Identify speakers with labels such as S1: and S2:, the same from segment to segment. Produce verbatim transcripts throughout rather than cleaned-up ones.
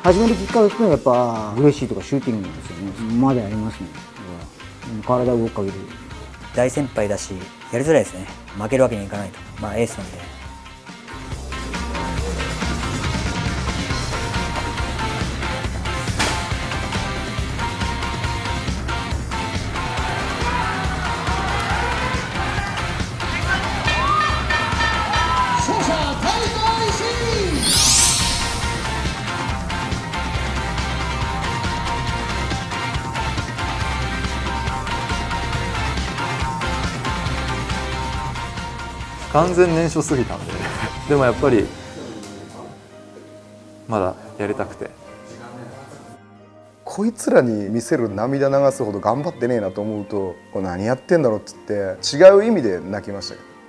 S1: 始めるきっかけというのはやっぱアグレッシブとかシューティングなんですよね。まだありますね。体を動く限り。
S2: 大先輩だしやりづらいですね。負けるわけにいかないと。まあエースなんで。
S3: 完全燃焼すぎたんででもやっぱりまだやりたくて、
S4: こいつらに見せる涙流すほど頑張ってねえなと思うと、これ何やってんだろうっつって違う意味で泣きましたけど。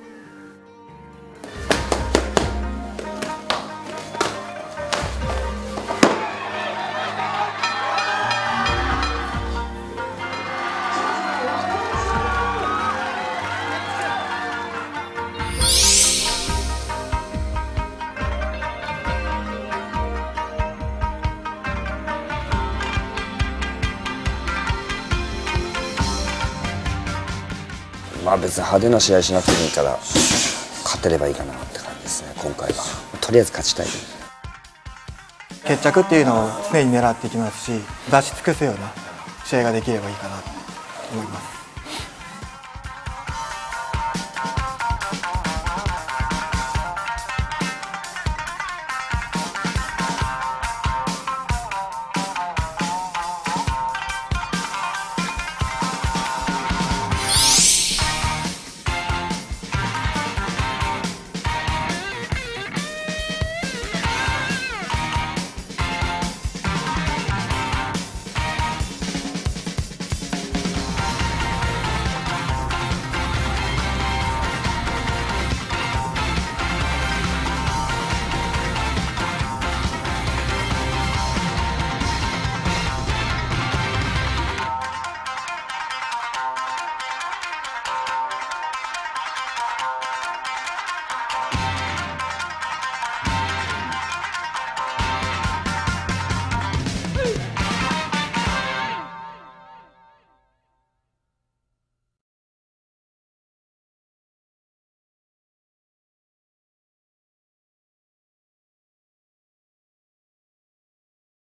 S5: まあ別に派手な試合しなくてもいいから勝てればいいかなって感じですね。今回はとりあえず勝ちたい。
S6: 決着っていうのを常に狙っていきますし、出し尽くすような試合ができればいいかなと思います。